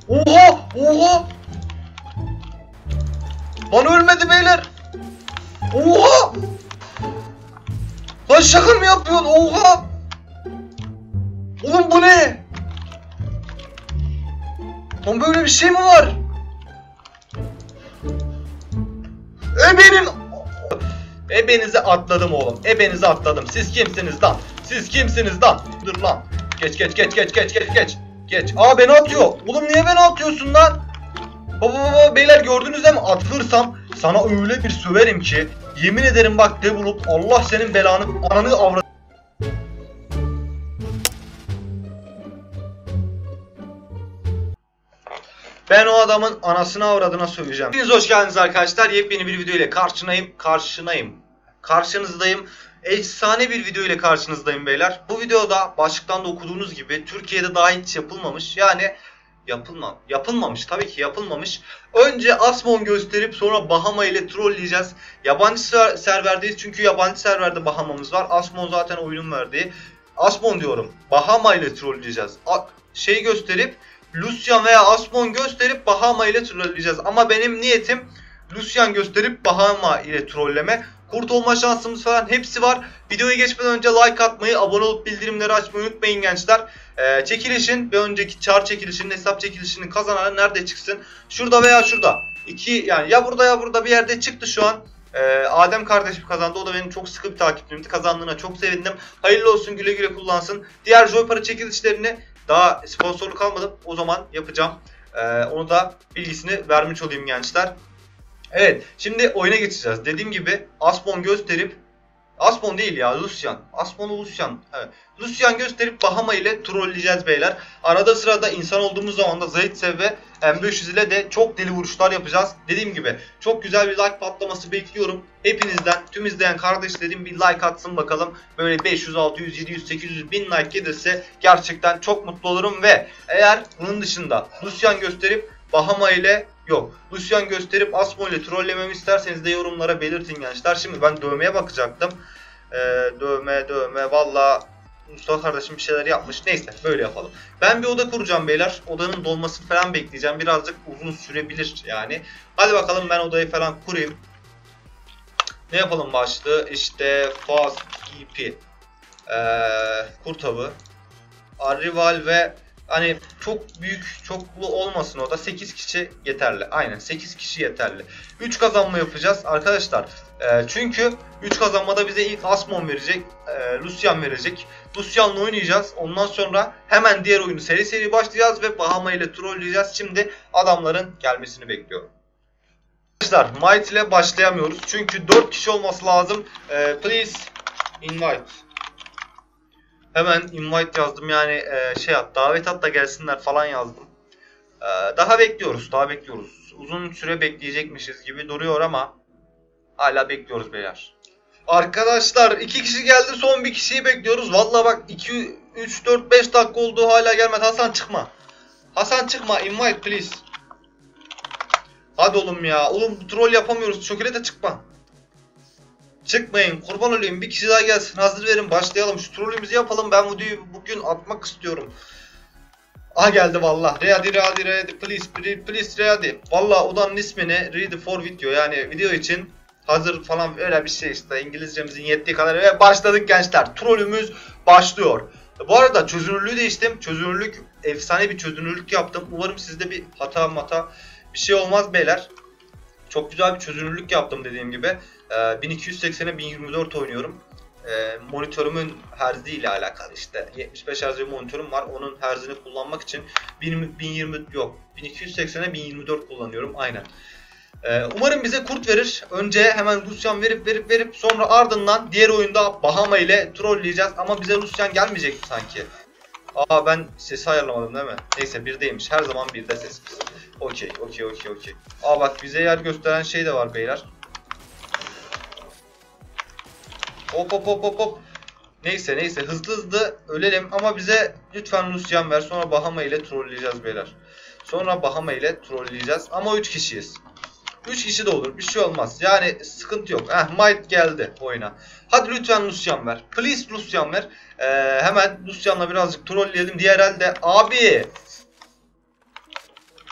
Oha! Oha! Lan ölmedi beyler. Oha! Lan şaka mı yapıyorsun? Oha! Oğlum bu ne? Lan böyle bir şey mi var? Ebenizi atladım oğlum. Ebenizi atladım. Siz kimsiniz lan? Siz kimsiniz lan? Dur lan. Geç. Geç. Aa beni atıyor. Oğlum niye beni atıyorsun lan? Baba beyler gördünüz değil mi? Atılırsam sana öyle bir söverim ki yemin ederim bak Devolup Allah senin belanı ananı avradı. Ben o adamın anasını avradına söveceğim. Hepiniz hoş geldiniz arkadaşlar. Yepyeni bir video ile karşınızdayım. Efsane bir video ile karşınızdayım beyler. Bu videoda başlıktan da okuduğunuz gibi Türkiye'de daha hiç yapılmamış. Yani yapılmamış tabii ki yapılmamış. Önce Asmon gösterip sonra Bahama ile trolleyeceğiz. Yabancı serverdeyiz çünkü yabancı serverde Bahama'mız var. Asmon zaten oyunun verdiği. Asmon diyorum. Bahama ile trolleyeceğiz. Şey gösterip Lucian veya Asmon gösterip Bahama ile trolleyeceğiz. Ama benim niyetim Lucian gösterip Bahama ile trolleme. Kurt olma şansımız falan hepsi var. Videoya geçmeden önce like atmayı, abone olup bildirimleri açmayı unutmayın gençler. Çekilişin bir önceki çar çekilişinin, hesap çekilişinin kazananı nerede çıksın? Şurada veya şurada. Yani ya burada ya burada bir yerde çıktı şu an. Adem kardeşim kazandı. O da benim çok sıkı bir takipçimdi. Kazandığına çok sevindim. Hayırlı olsun, güle güle kullansın. Diğer Joy Para çekilişlerini daha sponsorluk almadım. O zaman yapacağım. Onu da bilgisini vermiş olayım gençler. Evet, şimdi oyuna geçeceğiz. Dediğim gibi Asmon gösterip Asmon değil ya, Lucian. Lucian. Evet. Lucian gösterip Bahama ile trolleyeceğiz beyler. Arada sırada insan olduğumuz zaman da Zaitsev ve M500 ile de çok deli vuruşlar yapacağız. Dediğim gibi çok güzel bir like patlaması bekliyorum. Hepinizden, tüm izleyen kardeşlerim bir like atsın bakalım. Böyle 500, 600, 700, 800 bin like gelirse gerçekten çok mutlu olurum. Ve eğer bunun dışında Lucian gösterip Bahama ile Lucian gösterip Asmon ile trollememi isterseniz de yorumlara belirtin gençler. Şimdi ben dövmeye bakacaktım. Dövme valla Mustafa kardeşim bir şeyler yapmış. Neyse böyle yapalım. Ben bir oda kuracağım beyler. Odanın dolmasını falan bekleyeceğim. Birazcık uzun sürebilir yani. Hadi bakalım ben odayı falan kurayım. Ne yapalım başlığı? İşte Fast EP. Kurt avı. Arrival ve hani çok büyük çoklu olmasın o da 8 kişi yeterli. Aynen 8 kişi yeterli. 3 kazanma yapacağız arkadaşlar. Çünkü 3 kazanmada bize ilk Asmon verecek. Lucian verecek. Lucian'la oynayacağız. Ondan sonra hemen diğer oyunu seri başlayacağız ve Bahama ile trolleyeceğiz. Şimdi adamların gelmesini bekliyorum. Arkadaşlar Might ile başlayamıyoruz. Çünkü 4 kişi olması lazım. Please invite. Hemen invite yazdım yani davet at da gelsinler falan yazdım. Daha bekliyoruz. Uzun süre bekleyecekmişiz gibi duruyor ama hala bekliyoruz beyler. Arkadaşlar 2 kişi geldi, son bir kişiyi bekliyoruz. Vallahi bak 2 3 4 5 dakika oldu hala gelmedi. Hasan çıkma. Hasan çıkma, invite please. Hadi oğlum ya. Oğlum troll yapamıyoruz. Çökelete çıkma. Çıkmayın, kurban olayım, bir kişi daha gelsin, hazır verin, başlayalım, şu trollümüzü yapalım. Ben videoyu bugün atmak istiyorum. Ah geldi valla. Ready please ready. Valla odanın ismini ready for video, yani video için hazır falan, öyle bir şey işte, İngilizcemizin yettiği kadar. Ve başladık gençler, trollümüz başlıyor. Bu arada çözünürlüğü değiştim, efsane bir çözünürlük yaptım. Umarım sizde bir hata bir şey olmaz beyler. Çok güzel bir çözünürlük yaptım dediğim gibi. 1280'e 1024 oynuyorum. Monitörümün herzi ile alakalı işte. 75 Hz bir monitörüm var. Onun herzini kullanmak için 1280'e 1024 kullanıyorum. Aynen. Umarım bize kurt verir. Önce hemen Lucian verip sonra ardından diğer oyunda Bahama ile trolleyeceğiz. Ama bize Lucian gelmeyecekti sanki. Aa ben sesi ayarlamadım değil mi? Neyse 1'deymiş. Her zaman 1'de sesimiz. Okey. Aa bak bize yer gösteren şey de var beyler. Hop. Neyse hızlı ölelim ama bize lütfen Lucian ver. Sonra Bahama ile trolleyeceğiz beyler. Ama 3 kişiyiz. 3 kişi de olur, bir şey olmaz. Yani sıkıntı yok. Might geldi oyuna. Hadi lütfen Lucian ver. Please Lucian ver. Hemen Lucian'la birazcık trolleyelim. Diğer elde abi.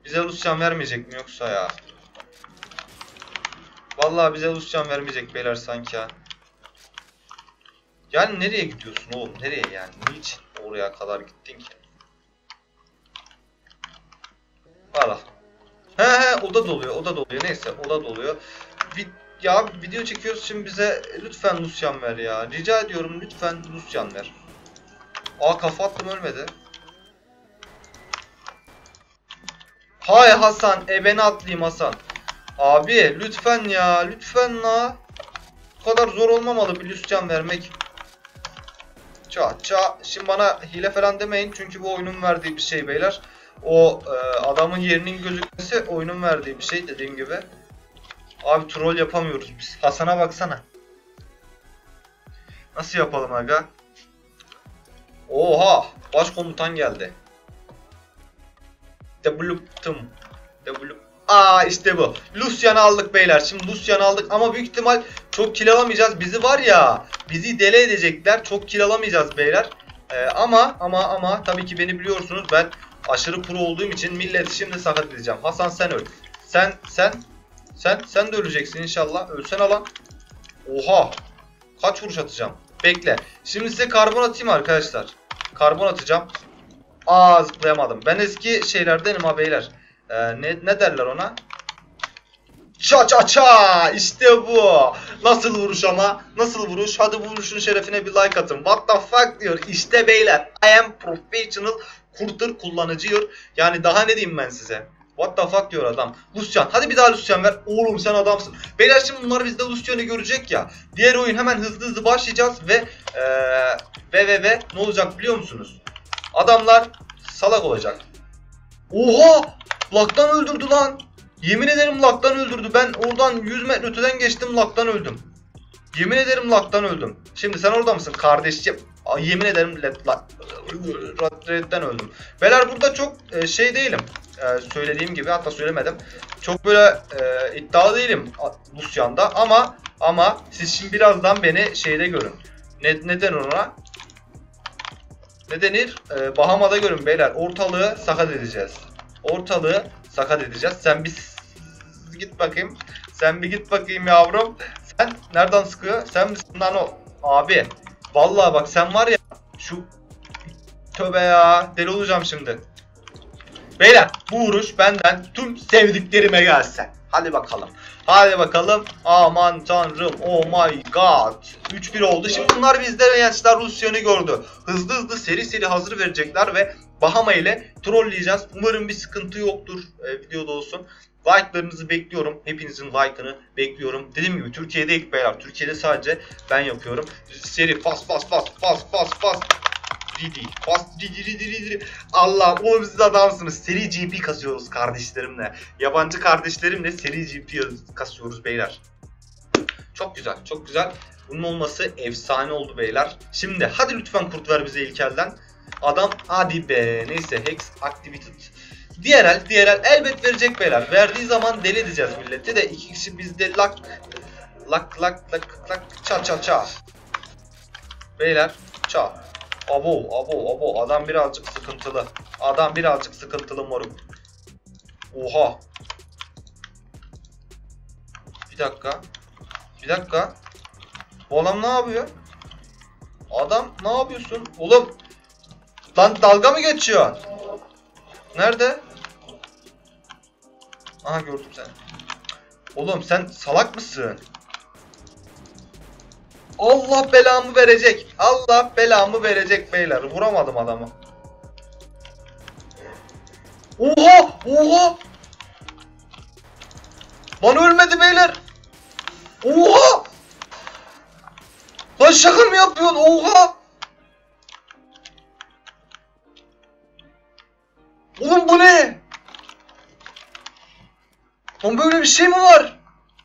Bize Lucian vermeyecek mi yoksa ya? Vallahi bize Lucian vermeyecek beyler sanki ha. Yani nereye gidiyorsun oğlum? Nereye yani? Niçin oraya kadar gittin ki? Al. He o da doluyor. O da doluyor. Neyse o da doluyor. Ya video çekiyoruz şimdi bize lütfen Lucian ver ya. Rica ediyorum lütfen Lucian ver. Aa kafa attım ölmedi. Hay Hasan ebeni atlayayım Hasan. Abi lütfen ya lütfen la. Bu kadar zor olmamalı bir Lucian vermek. Şimdi bana hile falan demeyin çünkü bu oyunun verdiği bir şey beyler. O adamın yerinin gözükmesi oyunun verdiği bir şey dediğim gibi. Abi troll yapamıyoruz biz. Hasan'a baksana. Nasıl yapalım aga? Oha! Başkomutan geldi. İşte bu. Lucian'ı aldık beyler. Şimdi Lucian'ı aldık ama büyük ihtimal çok kill alamayacağız. Bizi var ya, bizi deli edecekler. Çok kill alamayacağız beyler. Ama tabii ki beni biliyorsunuz. Ben aşırı pro olduğum için milleti şimdi sakat edeceğim. Hasan sen öl. Sen de öleceksin inşallah. Ölsen alan. Oha! Kaç vuruş atacağım? Bekle. Şimdi size karbon atayım arkadaşlar. Karbon atacağım. Zıplayamadım. Ben eski şeylerdenim ha beyler. Ne derler ona? İşte bu. Nasıl vuruş ama? Nasıl vuruş? Hadi bu vuruşun şerefine bir like atın. What the fuck diyor. İşte beyler. I am professional kurtur kullanıcı diyor. Yani daha ne diyeyim ben size? What the fuck diyor adam. Lucian. Hadi bir daha Lucian ver. Oğlum sen adamsın. Beyler şimdi bunlar bizde Lucian'ı görecek ya. Diğer oyun hemen hızlı başlayacağız ve ne olacak biliyor musunuz? Adamlar salak olacak. Oha! Laktan öldürdü lan. Yemin ederim laktan öldürdü. Ben oradan 100 metre öteden geçtim laktan öldüm. Yemin ederim laktan öldüm. Şimdi sen orada mısın kardeşim? Yemin ederim redden öldüm. Beyler burada çok şey değilim. Söylediğim gibi hatta söylemedim. Çok böyle iddialı değilim Lucian'da ama siz şimdi birazdan beni şeyde görün. Neden ona? Ne denir? Bahama'da görün beyler. Ortalığı sakat edeceğiz. Ortalığı sakat edeceğiz. Sen bir git bakayım. Sen bir git bakayım yavrum. Sen nereden sıkıyor? Sen misin lan o? Abi. Vallahi bak sen var ya. Şu tövbe ya. Deli olacağım şimdi. Beyler bu vuruş benden tüm sevdiklerime gelsin. Hadi bakalım. Hadi bakalım. Aman tanrım. Oh my god. 3-1 oldu. Şimdi bunlar bizde gençler Lucian'ı gördü. Hızlı seri hazır verecekler ve Bahama ile trolleyeceğiz. Umarım bir sıkıntı yoktur videoda olsun. Like'larınızı bekliyorum. Hepinizin like'ını bekliyorum. Dediğim gibi Türkiye'de ilk beyler. Türkiye'de sadece ben yapıyorum. Seri pas. Allah oğlum siz adamsınız. Seri GP kasıyoruz kardeşlerimle. Yabancı kardeşlerimle seri GP kasıyoruz beyler. Çok güzel. Bunun olması efsane oldu beyler. Şimdi hadi lütfen kurt ver bize ilk elden. Adam hadi be. Neyse Hex Activated. Diğer el elbet verecek beyler. Verdiği zaman deli edeceğiz milleti de. 2 kişi bizde lak ça. Beyler ça. Abo adam birazcık sıkıntılı moruk. Oha. Bir dakika. Bu adam ne yapıyor? Adam ne yapıyorsun? Oğlum. Lan dalga mı geçiyor? Nerede? Aha gördüm seni. Oğlum sen salak mısın? Allah belamı verecek beyler. Vuramadım adamı. Oha! Lan ölmedi beyler. Oha! Lan şaka mı yapıyorsun? Oha! Oğlum bu ne? Lan böyle bir şey mi var?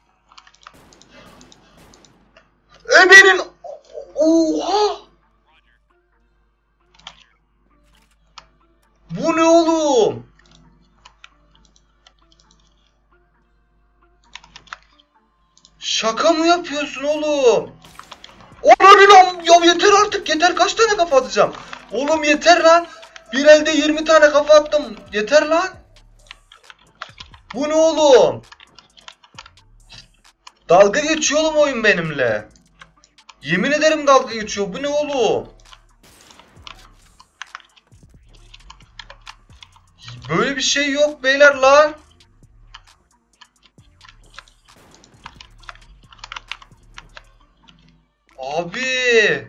Ebenin... Oha! Bu ne oğlum? Şaka mı yapıyorsun oğlum? Oğlum lan ya yeter artık yeter kaç tane kafa atacağım? Oğlum yeter lan. Bir elde 20 tane kafa attım. Yeter lan. Bu ne oğlum? Dalga geçiyor oğlum oyun benimle. Yemin ederim dalga geçiyor. Bu ne oğlum? Böyle bir şey yok beyler lan. Abi.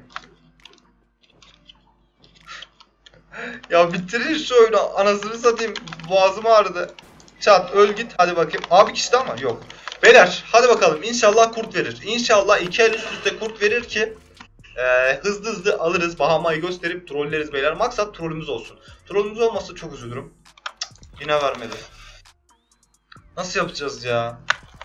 Ya bitirin şu oyunu. Anasını satayım. Boğazım ağrıdı. Çat öl git. Hadi bakayım. Abi kişi ama yok. Beyler hadi bakalım. İnşallah kurt verir. İnşallah 2 el üst üste kurt verir ki hızlı hızlı alırız. Bahamayı gösterip trolleriz beyler. Maksat trollümüz olsun. Trollümüz olmazsa çok üzülürüm. Yine vermedi. Nasıl yapacağız ya?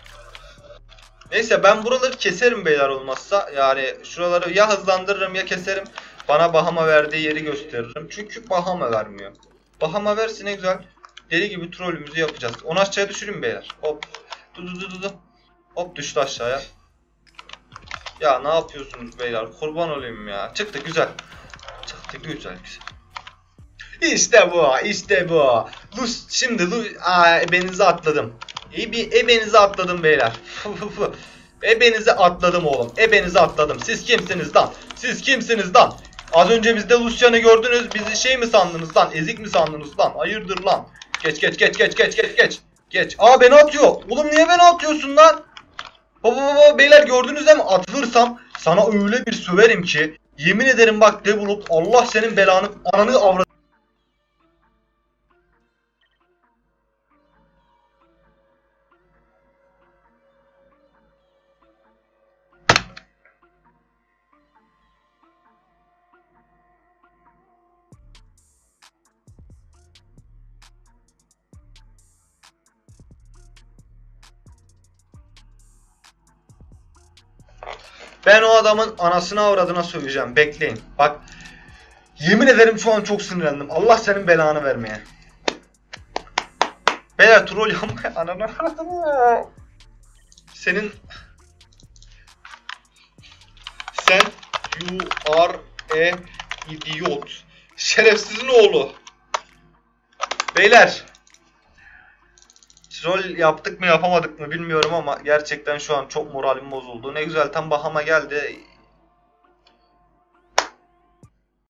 Neyse ben buraları keserim beyler olmazsa. Yani şuraları ya hızlandırırım ya keserim. Bana Bahama verdiği yeri gösteririm. Çünkü Bahama vermiyor. Bahama versin ne güzel. Deli gibi trollümüzü yapacağız. Onu aşağıya düşürün beyler. Hop. Du. Hop düştü aşağıya. Ya ne yapıyorsunuz beyler? Kurban olayım ya. Çıktı güzel. Çıktı güzel. İşte bu. İşte bu. Şimdi ebenizi atladım. İyi bir ebenizi atladım beyler. Ebenizi atladım oğlum. Ebenizi atladım. Siz kimsiniz lan? Siz kimsiniz lan? Az önce bizde Lucian'ı gördünüz. Bizi şey mi sandınız lan? Ezik mi sandınız lan? Hayırdır lan? Geç. Aa beni atıyor. Oğlum niye beni atıyorsun lan? Baba beyler gördünüz değil mi? Atılırsam sana öyle bir söverim ki. Yemin ederim bak Develop Allah senin belanı ananı avradı. Ben o adamın anasını avradına söveceğim. Bekleyin. Bak. Yemin ederim şu an çok sinirlendim. Allah senin belanı vermeye. Beyler troll yapmaya ananı avradına. Senin sen you are a idiot. Şerefsizin oğlu. Beyler. Troll yaptık mı yapamadık mı bilmiyorum ama gerçekten şu an çok moralim bozuldu. Ne güzel tam Bahama geldi.